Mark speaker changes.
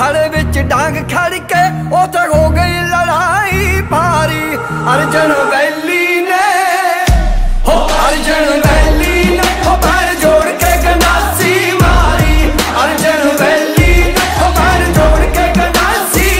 Speaker 1: खड़े विच डांग खड़ के उथे हो गई लड़ाई।